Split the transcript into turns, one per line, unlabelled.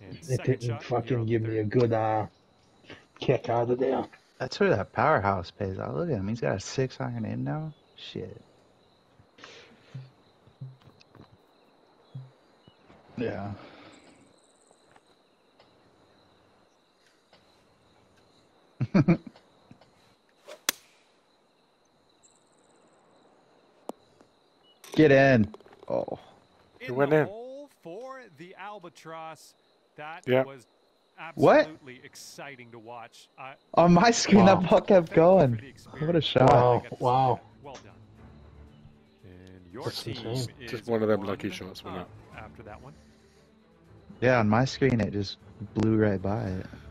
And
It
second
didn't
shot
fucking
here on the
give me a
third.
good kick out of there.
That's where that powerhouse pays out. Look at him. He's got a 6-iron in now. Shit. Yeah. Get in. Oh.
In
went
the
in.
hole for the albatross. That
Yeah.
was
What?
absolutely exciting to watch.
On my screen,
Wow.
that ball kept
Thank you for
going.
the
What a
experience.
shot.
Wow,
I got to see
wow.
that. Well done. And your
That's
team
insane.
is
Just one of them lucky shots, wasn't
up after that one.
Yeah, on my screen, it just blew right by it.